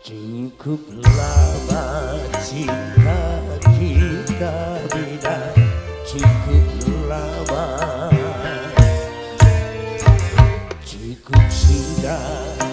Cukup lama cinta kita beda, cukup lama, cukup sudah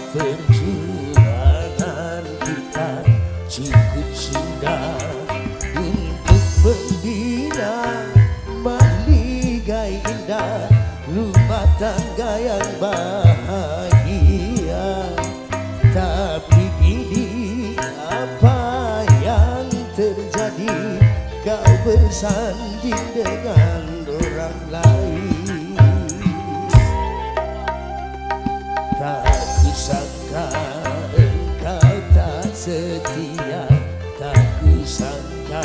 perjuangan kita, cukup sudah untuk membina mahligai indah rumah tangga yang bahagia. Tapi kini apa yang terjadi? Kau bersanding dengan orang lain. Tak kusangka engkau tak setia, tak kusangka,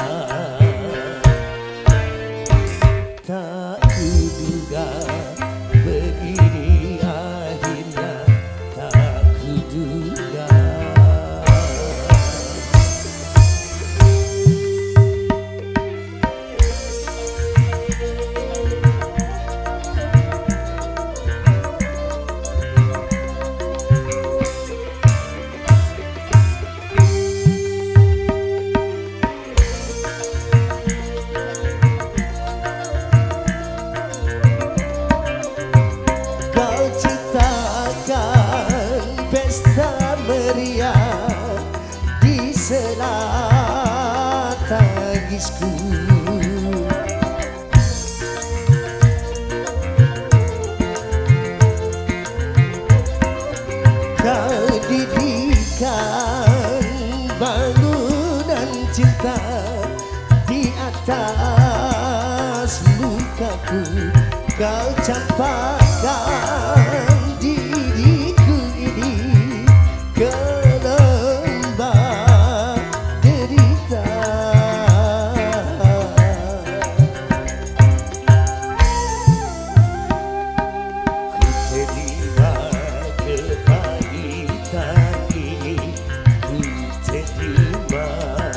tak kuduga begini akhirnya, tak kuduga. Pesta meriah di sela tangisku, kau didirikan bangunan cinta di atas lukaku, kau campakkan diriku ini ke lembah derita. Ku terima kepahitan ini, ku terima,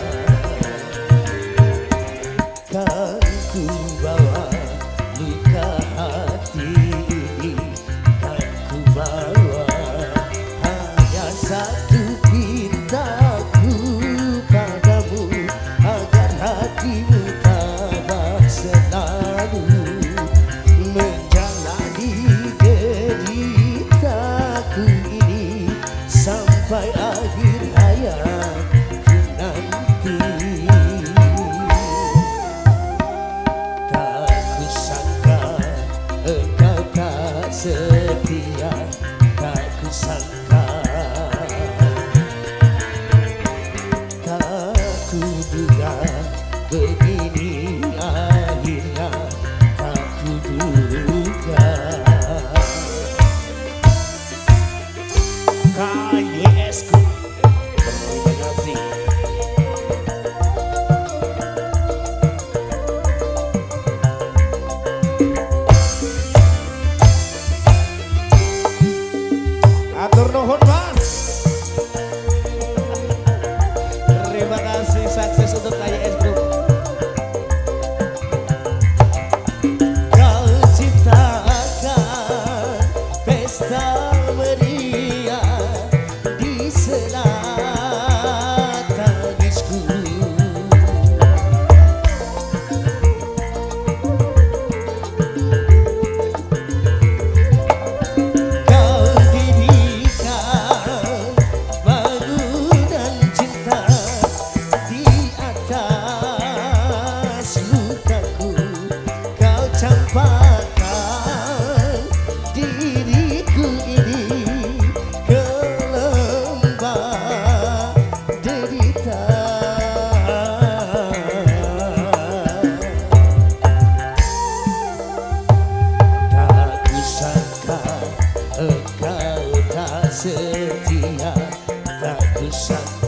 kan ku bawa luka hati ini, kan ku bawa hanya satu pintaku padamu, agar hatimu tabah selalu menjalani deritaku ini sampai akhir hayatku nanti. Tak kusangka engkau tak setia, tak kusangka, tak kuduga begini akhirnya, tak kuduga. KYS-ku, terima kasih. Atur nuhun Mas. Terima kasih, sukses untuk KYS Group. Kau ciptakan pesta meriah di sela tangisku, campakkan diriku ini ke lembah derita. Tak kusangka engkau tak setia, tak kusangka